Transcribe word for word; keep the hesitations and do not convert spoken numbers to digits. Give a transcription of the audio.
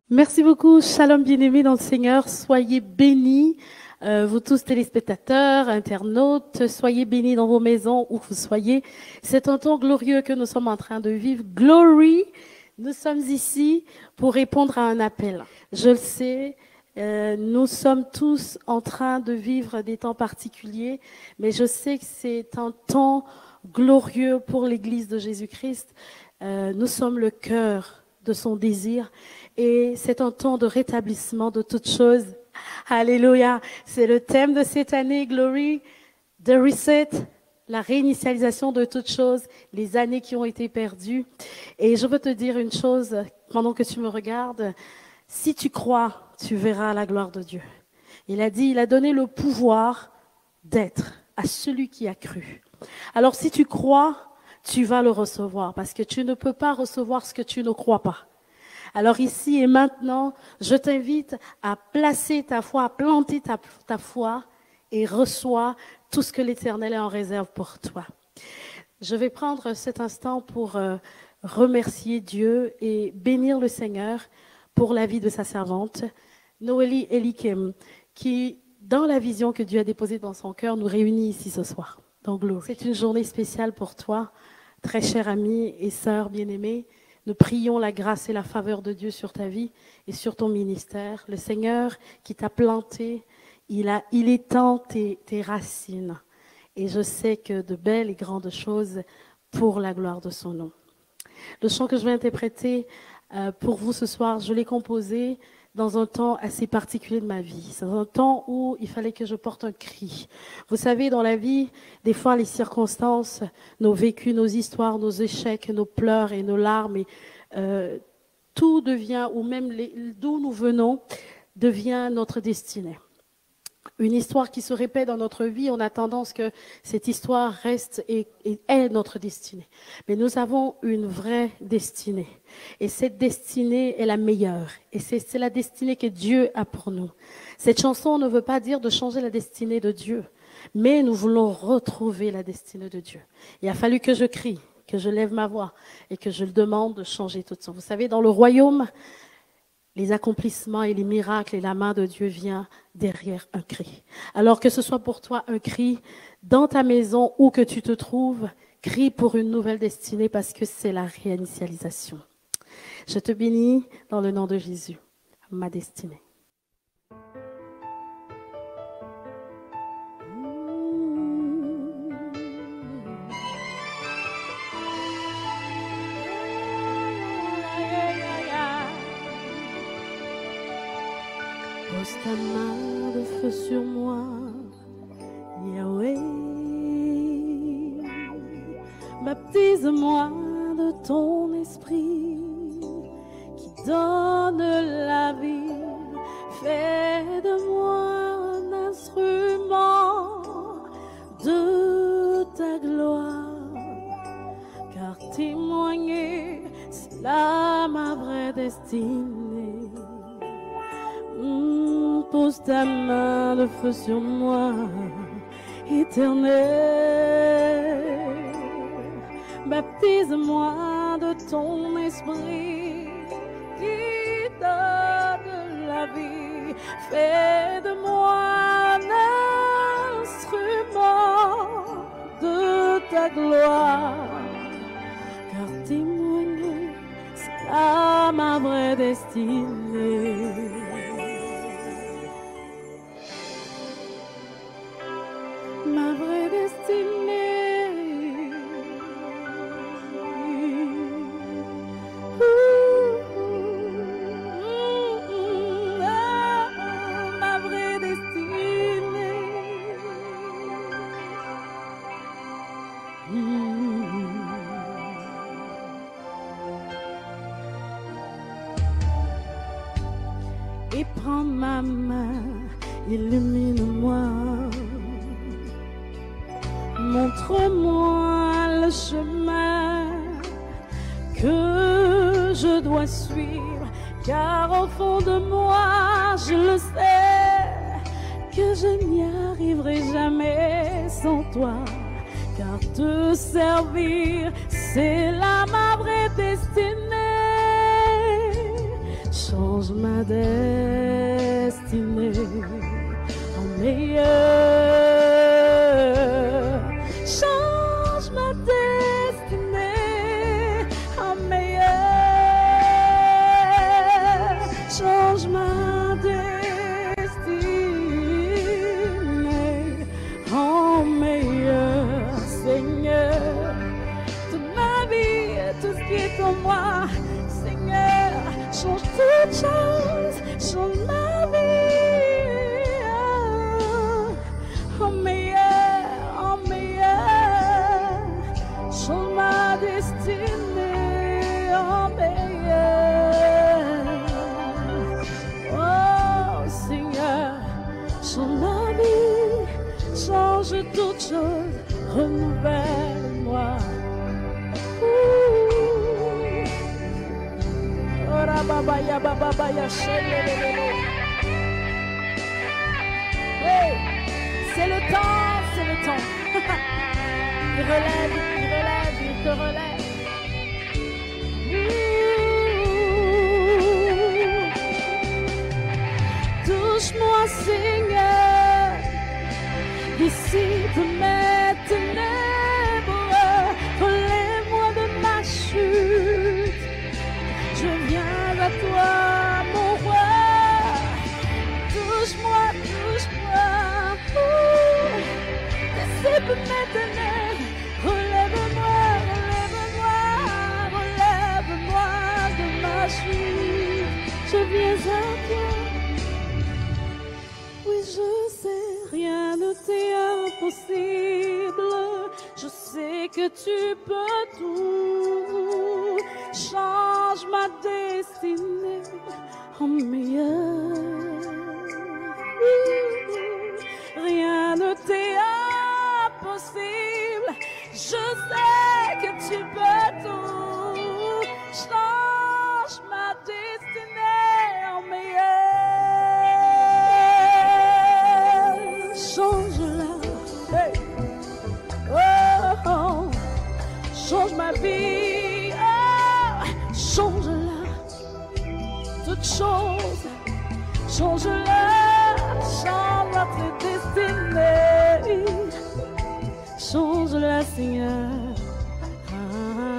Merci beaucoup, shalom bien-aimés dans le Seigneur, soyez bénis, euh, vous tous téléspectateurs, internautes, soyez bénis dans vos maisons où vous soyez. C'est un temps glorieux que nous sommes en train de vivre. Glory, nous sommes ici pour répondre à un appel. Je le sais, euh, nous sommes tous en train de vivre des temps particuliers, mais je sais que c'est un temps glorieux pour l'Église de Jésus-Christ. Euh, nous sommes le cœur de son désir. Et c'est un temps de rétablissement de toutes choses. Alléluia. C'est le thème de cette année, Glory, the reset, la réinitialisation de toutes choses, les années qui ont été perdues. Et je veux te dire une chose, pendant que tu me regardes, si tu crois, tu verras la gloire de Dieu. Il a dit, il a donné le pouvoir d'être à celui qui a cru. Alors si tu crois, tu vas le recevoir, parce que tu ne peux pas recevoir ce que tu ne crois pas. Alors ici et maintenant, je t'invite à placer ta foi, à planter ta, ta foi et reçois tout ce que l'Éternel est en réserve pour toi. Je vais prendre cet instant pour euh, remercier Dieu et bénir le Seigneur pour la vie de sa servante, Noélie Elikem, qui, dans la vision que Dieu a déposée dans son cœur, nous réunit ici ce soir. Donc, c'est une journée spéciale pour toi, très chère amie et sœur bien-aimée. Nous prions la grâce et la faveur de Dieu sur ta vie et sur ton ministère. Le Seigneur qui t'a planté, il, a, il étend tes, tes racines. Et je sais que de belles et grandes choses pour la gloire de son nom. Le chant que je vais interpréter euh, pour vous ce soir, je l'ai composé dans un temps assez particulier de ma vie. C'est un temps où il fallait que je porte un cri. Vous savez, dans la vie, des fois, les circonstances, nos vécus, nos histoires, nos échecs, nos pleurs et nos larmes, et, euh, tout devient, ou même d'où nous venons, devient notre destinée. Une histoire qui se répète dans notre vie, on a tendance que cette histoire reste et, et est notre destinée. Mais nous avons une vraie destinée. Et cette destinée est la meilleure. Et c'est la destinée que Dieu a pour nous. Cette chanson ne veut pas dire de changer la destinée de Dieu. Mais nous voulons retrouver la destinée de Dieu. Il a fallu que je crie, que je lève ma voix et que je le demande de changer tout ça. Vous savez, dans le royaume, les accomplissements et les miracles et la main de Dieu vient derrière un cri. Alors que ce soit pour toi un cri dans ta maison où que tu te trouves, crie pour une nouvelle destinée parce que c'est la réinitialisation. Je te bénis dans le nom de Jésus, ma destinée. Pose ta main de feu sur moi, Yahweh. Baptise-moi de ton esprit qui donne la vie. Fais de moi un instrument de ta gloire, car témoigner, c'est là ma vraie destinée. Mmh, pose ta main de feu sur moi, Éternel. Baptise-moi de ton esprit qui donne la vie. Fais de moi un instrument de ta gloire, car témoigner, c'est là ma vraie destinée. Ma vraie destinée. Ouh, ouh, ouh, ah, ma vraie destinée. Mmh. Et prends ma main, illumine-moi. Montre-moi le chemin que je dois suivre, car au fond de moi, je le sais, que je n'y arriverai jamais sans toi, car te servir, c'est là ma vraie destinée. change ma destinée en meilleur. Change ma destinée en meilleur. Change ma destinée en meilleur. Seigneur, toute ma vie, tout ce qui est en moi, Seigneur, change toute chose, change ma vie en meilleur, en meilleur. Change ma destinée en meilleur. Oh Seigneur, change ma vie, change toute chose, renouvelle-moi. Hey, c'est le temps, c'est le temps. Il relève, il relève, il te relève. Ouh. Touche-moi, Seigneur, dissipe mes ténèbres, relève-moi de ma chute. Je viens à toi, mon roi. Touche-moi, touche-moi. Dissipe mes ténèbres. Relève-moi, relève-moi, relève-moi de ma chute. Je viens à toi. Oui, je sais, rien ne t'est impossible. Je sais que tu peux tout. Change ma destinée en meilleur. Rien ne t'est impossible. Je sais que tu peux tout. Change ma destinée en meilleur. Change-la. Hey. Oh, oh. Change ma vie. Change-la, toute chose, change-la, change notre destinée, change-la, Seigneur. Ah,